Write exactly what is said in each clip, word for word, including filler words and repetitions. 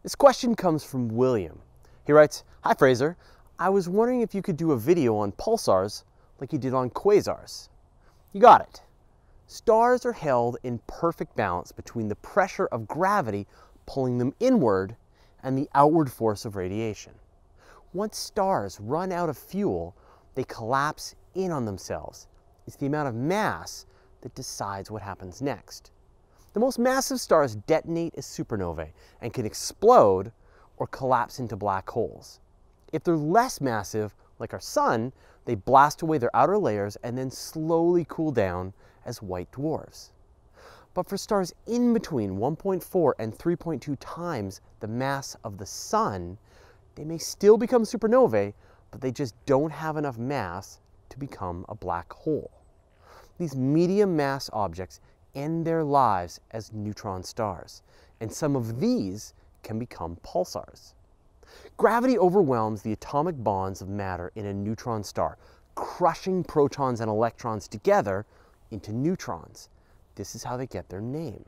This question comes from William. He writes, "Hi Fraser, I was wondering if you could do a video on pulsars like you did on quasars." You got it. Stars are held in perfect balance between the pressure of gravity pulling them inward and the outward force of radiation. Once stars run out of fuel, they collapse in on themselves. It's the amount of mass that decides what happens next. The most massive stars detonate as supernovae and can explode or collapse into black holes. If they're less massive, like our sun, they blast away their outer layers and then slowly cool down as white dwarfs. But for stars in between one point four and three point two times the mass of the sun, they may still become supernovae, but they just don't have enough mass to become a black hole. These medium mass objects end their lives as neutron stars, and some of these can become pulsars. Gravity overwhelms the atomic bonds of matter in a neutron star, crushing protons and electrons together into neutrons. This is how they get their name.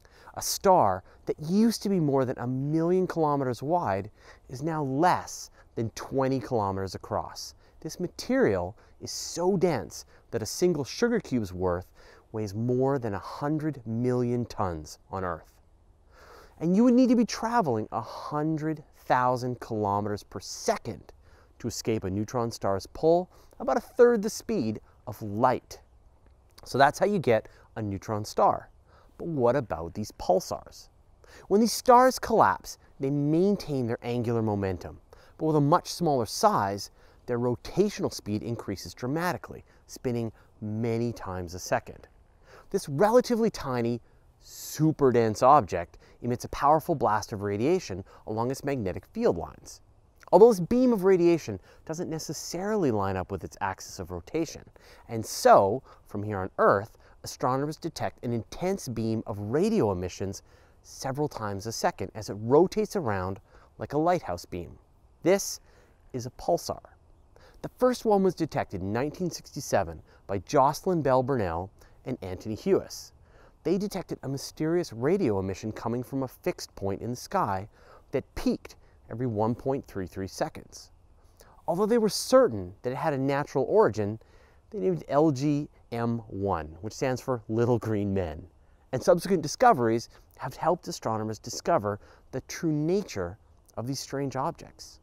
A star that used to be more than a million kilometers wide is now less than twenty kilometers across. This material is so dense that a single sugar cube's worth weighs more than one hundred million tons on Earth. And you would need to be traveling one hundred thousand kilometers per second to escape a neutron star's pull, about a third the speed of light. So that's how you get a neutron star. But what about these pulsars? When these stars collapse, they maintain their angular momentum, but with a much smaller size, their rotational speed increases dramatically, spinning many times a second. This relatively tiny, super dense object emits a powerful blast of radiation along its magnetic field lines. Although this beam of radiation doesn't necessarily line up with its axis of rotation, and so, from here on Earth, astronomers detect an intense beam of radio emissions several times a second as it rotates around like a lighthouse beam. This is a pulsar. The first one was detected in nineteen sixty-seven by Jocelyn Bell Burnell and Anthony Hewis. They detected a mysterious radio emission coming from a fixed point in the sky that peaked every one point three three seconds. Although they were certain that it had a natural origin, they named it L G M one, which stands for Little Green Men. And subsequent discoveries have helped astronomers discover the true nature of these strange objects.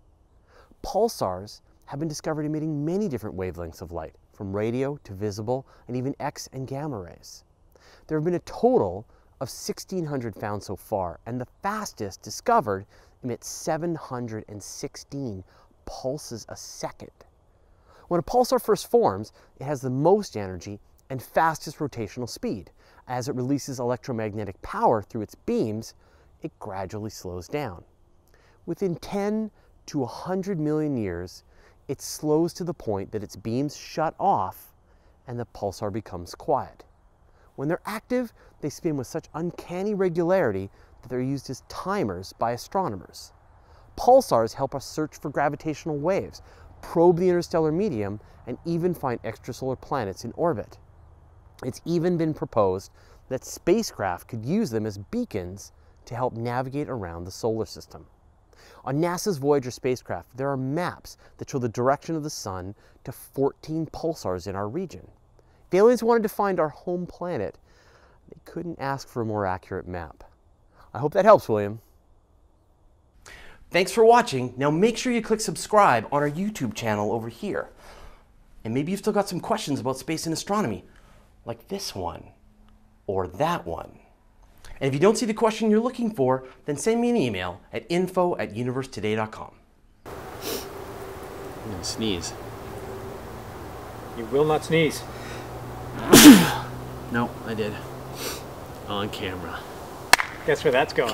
Pulsars have been discovered emitting many different wavelengths of light, from radio to visible and even X and gamma rays. There have been a total of sixteen hundred found so far, and the fastest discovered emits seven hundred sixteen pulses a second. When a pulsar first forms, it has the most energy and fastest rotational speed. As it releases electromagnetic power through its beams, it gradually slows down. Within ten to one hundred million years, it slows to the point that its beams shut off and the pulsar becomes quiet. When they're active, they spin with such uncanny regularity that they're used as timers by astronomers. Pulsars help us search for gravitational waves, probe the interstellar medium, and even find extrasolar planets in orbit. It's even been proposed that spacecraft could use them as beacons to help navigate around the solar system. On NASA's Voyager spacecraft, there are maps that show the direction of the sun to fourteen pulsars in our region. If aliens wanted to find our home planet, they couldn't ask for a more accurate map. I hope that helps, William. Thanks for watching. Now make sure you click subscribe on our YouTube channel over here. And maybe you've still got some questions about space and astronomy, like this one, or that one. And if you don't see the question you're looking for, then send me an email at info at universe today dot com. I'm gonna sneeze. You will not sneeze. No, I did. On camera. Guess where that's going?